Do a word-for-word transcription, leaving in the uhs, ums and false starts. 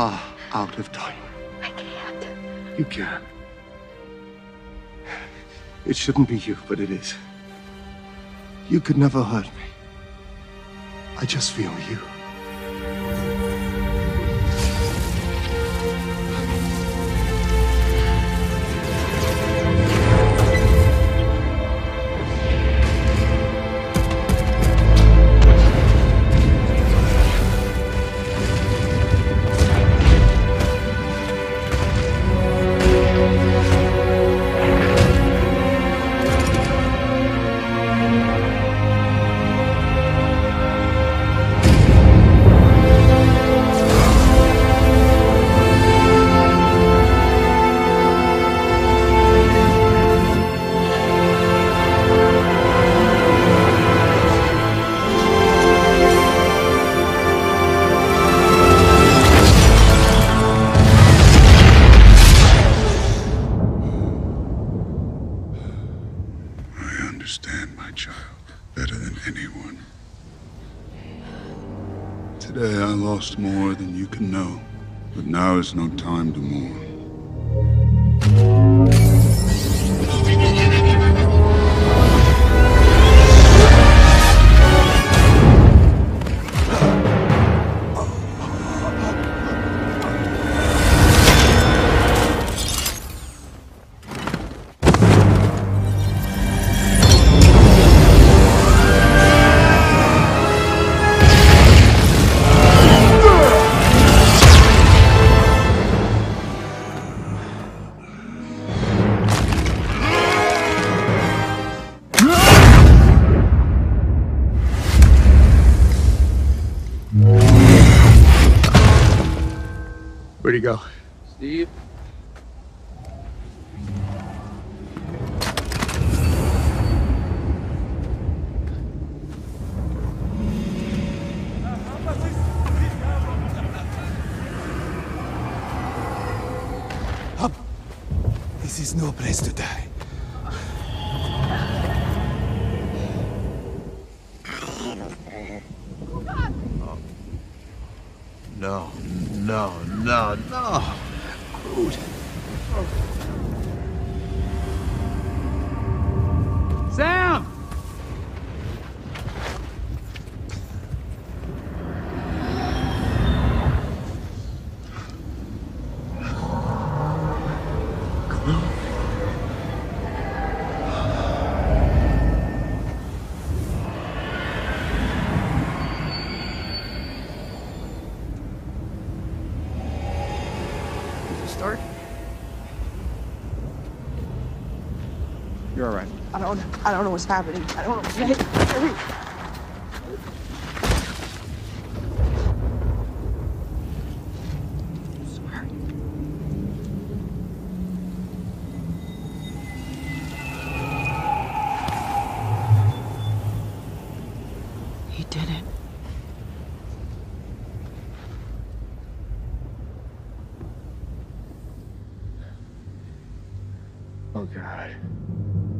are out of time. I can't. You can. It shouldn't be you, but it is. You could never hurt me. I just feel you. I understand my child better than anyone. Today I lost more than you can know, but now is no time to mourn. Where'd he go? Steve? Up. This is no place to die. No, no, no, no. Groot. Sam! Start? You're all right. I don't I don't know what's happening. I don't know. Hey, hurry. Sorry. He did it. Oh, God.